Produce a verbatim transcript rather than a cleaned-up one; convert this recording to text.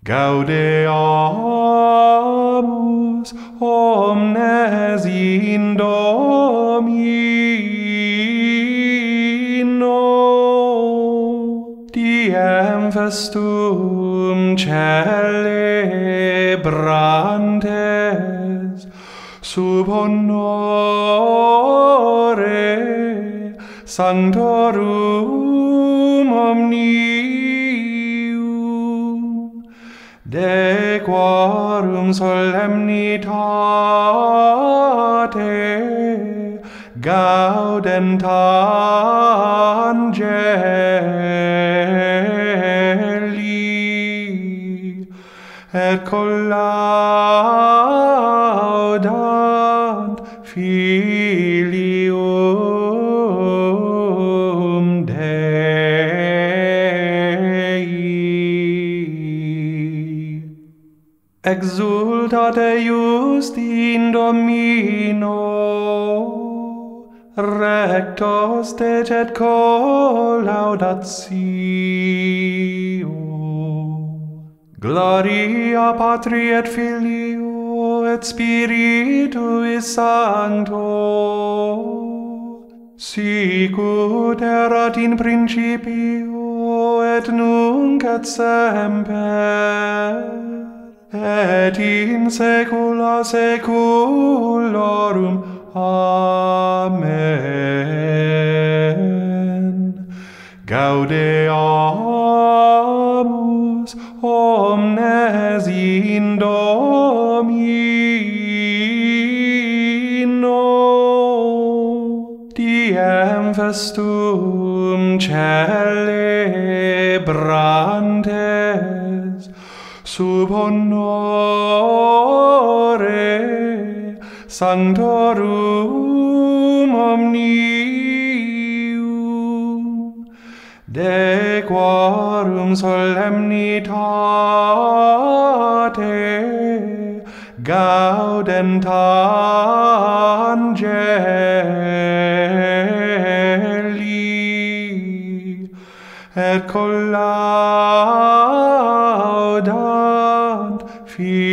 Gaudeamus omnes in Domino, diem festum celebrantes, sub honore sanctorum omnium, de quorum solemnitate gaudent angeli, et collaudant Filium Dei. Exultat eius in Domino, rectos decet collaudatio. Gloria Patri et Filio et Spiritui Sancto, sicut erat in principio et nunc et semper, et in saecula saeculorum. Amen. Gaudeamus omnes in Domino, diem festum celebrantes, sub honore sanctorum omnium, de quorum solemnitate gaudent angeli, et collaudant Filium